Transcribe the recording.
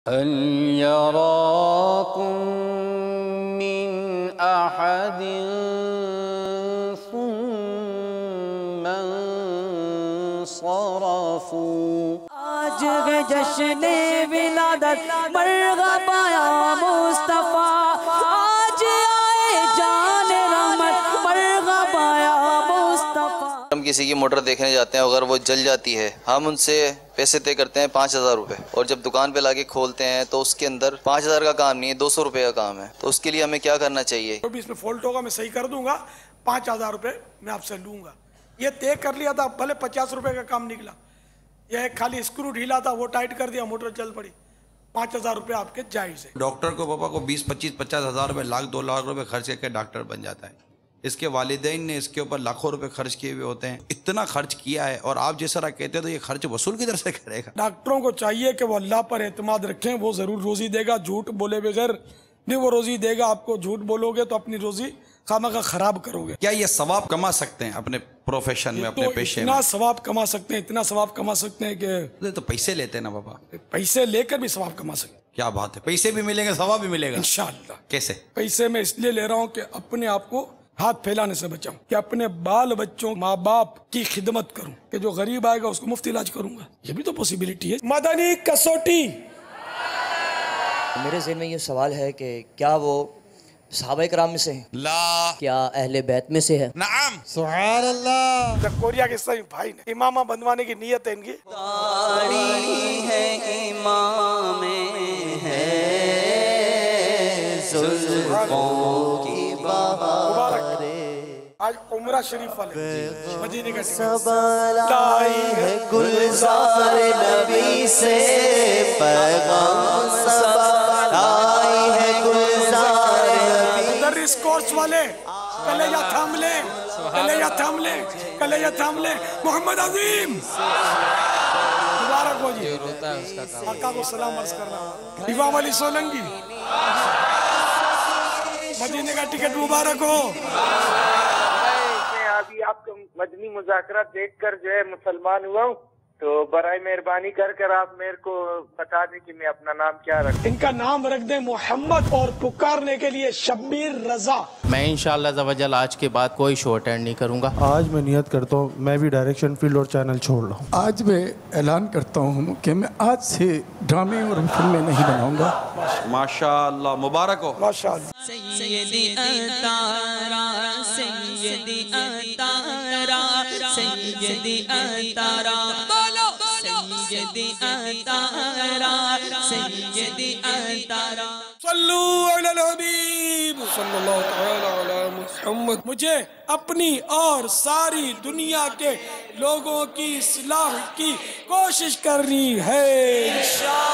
هل يراكم من أحد ثم انصرفوا آج ہے جشن ولادت مرحبا یا مصطفیٰ، آج آئے جان رحمت مرحبا یا مصطفیٰ۔ ہم کسی کی موٹر دیکھنے جاتے ہیں، اگر وہ جل جاتی ہے ہم ان سے پیسے طے کرتے ہیں 5,000 روپے، اور جب دکان پہ لا کے کھولتے ہیں تو اس کے اندر 5,000 کا کام نہیں ہے، 200 روپے کا کام ہے۔ تو اس کے لیے ہمیں کیا کرنا چاہیے؟ جو بھی اس میں فالٹ ہوگا میں صحیح کر دوں گا، 5,000 روپے میں آپ سے لوں گا۔ یہ طے کر لیا تھا، بھلے 50 روپے کا کام نکلا، یہ خالی اسکرو ڈھیلا تھا، وہ ٹائٹ کر دیا، موٹر چل پڑی، 5,000 روپے آپ کے جائز ہے۔ ڈاکٹر کو پاپا کو 20-25-50 ہزار روپے، لاکھ 2 لاکھ روپے خرچ کر کے ڈاکٹر بن جاتا ہے۔ اس کے والدین نے اس کے اوپر لاکھوں روپے خرچ کیے ہوئے ہوتے ہیں، اتنا خرچ کیا ہے، اور آپ جس طرح کہتے ہیں تو یہ خرچ وصول کدھر سے کرے گا؟ ڈاکٹروں کو چاہیے کہ وہ اللہ پر اعتماد رکھیں، وہ ضرور روزی دے گا، جھوٹ بولے بغیر نہیں وہ روزی دے گا۔ آپ کو جھوٹ بولو گے تو اپنی روزی خامخواہ خراب کرو گے۔ کیا یہ ثواب کما سکتے ہیں اپنے پروفیشن میں، اپنے پیشے میں؟ اتنا ثواب کما سکتے ہیں، اتنا ثواب کما سکتے ہیں کہ تو پیسے لیتے ہیں نا پاپا، پیسے لے کر بھی ثواب کما سکتے ہیں۔ کیا بات ہے، پیسے بھی ملیں گے ثواب بھی ملے گا انشاءاللہ۔ کیسے؟ پیسے میں اس لیے لے رہا ہوں کہ اپنے آپ کو ہاتھ پھیلانے سے بچاؤں، کہ اپنے بال بچوں ماں باپ کی خدمت کروں، کہ جو غریب آئے گا اس کو مفت علاج کروں گا، یہ بھی تو پوسیبلٹی ہے۔ مدنی کسوٹی۔ میرے ذہن میں یہ سوال ہے کہ کیا وہ صحابہ کرام میں سے ہیں؟ لا۔ کیا اہل بیت میں سے ہے؟ نعم۔ سبحان اللہ۔ کوریا کے صحیح بھائی نے امامہ بنوانے کی نیت ہے ان کی۔ داڑھی ہے امام ہے زلفوں کی مبارک۔ آج عمرہ شریف والے مدینے کا لائی ہے گلزار نبی سے پیغام، لائی ہے گلزار نبی۔ مدرس کورس والے کلیجہ تھام لیں، کلیجہ تھام لیں، کلیجہ تھام لیں۔ محمد عظیم مبارک ہو جی، آقا کو سلام عرض کرنا۔ امام علی سولنگی مدینے کا ٹکٹ مبارک ہو۔ میں ابھی آپ کا مدنی مذاکرات دیکھ کر جو ہے مسلمان ہوا ہوں، تو برائے مہربانی کر کر آپ میرے کو بتا دیں کہ میں اپنا نام کیا رکھوں۔ ان کا نام رکھ دیں محمد، اور پکارنے کے لیے شبیر رضا۔ میں انشاءاللہ عز و جل آج کے بعد کوئی شو اٹینڈ نہیں کروں گا۔ آج میں نیت کرتا ہوں میں بھی ڈائریکشن فیلڈ اور چینل چھوڑ رہا ہوں۔ آج میں اعلان کرتا ہوں کہ میں آج سے ڈرامے اور فلمیں نہیں بناؤں گا۔ ماشاءاللہ، مبارک ہو۔ ماشاءاللہ۔ سیدی اتارا، سیدی اتارا، سیدی اتارا، بولو سیدی اتارا، سیدی اتارا۔ صلو علی الحبیب صلی اللہ تعالی علی محمد۔ مجھے اپنی اور ساری دنیا کے لوگوں کی اصلاح کی کوشش کرنی ہے۔